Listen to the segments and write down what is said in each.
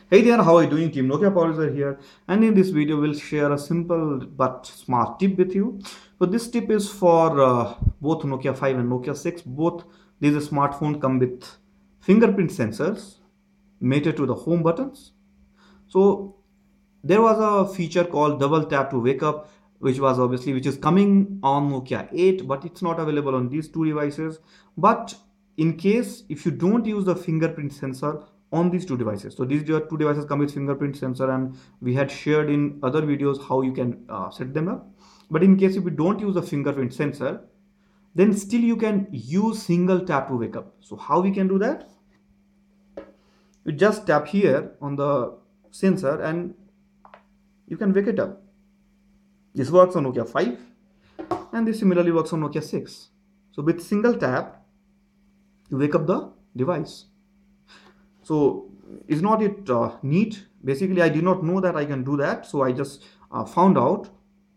Hey there, how are you doing? Team Nokia Powers are here, and in this video, we'll share a simple but smart tip with you. So this tip is for both Nokia 5 and Nokia 6. Both these smartphones come with fingerprint sensors mated to the home buttons. So there was a feature called double tap to wake up, which is coming on Nokia 8, but it's not available on these two devices. But in case if you don't use the fingerprint sensor on these two devices, so these two devices come with fingerprint sensor, and we had shared in other videos how you can set them up. But in case if you don't use the fingerprint sensor, then still you can use single tap to wake up. So how we can do that? You just tap here on the sensor and you can wake it up. This works on Nokia 5 and this similarly works on Nokia 6. So with single tap, you wake up the device. So is not it neat? Basically, I did not know that I can do that. So I just found out.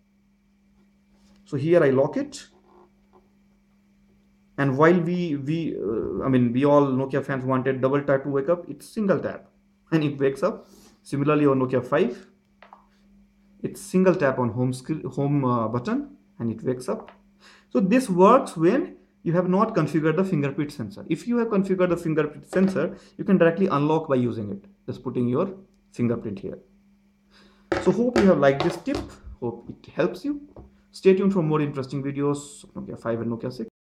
So here I lock it. And while we all Nokia fans wanted double tap to wake up, it's single tap and it wakes up. Similarly on Nokia 5, it's single tap on home button and it wakes up. So this works when you have not configured the fingerprint sensor. If you have configured the fingerprint sensor, you can directly unlock by using it, just putting your fingerprint here. So hope you have liked this tip. Hope it helps you. Stay tuned for more interesting videos of Nokia 5 and Nokia 6.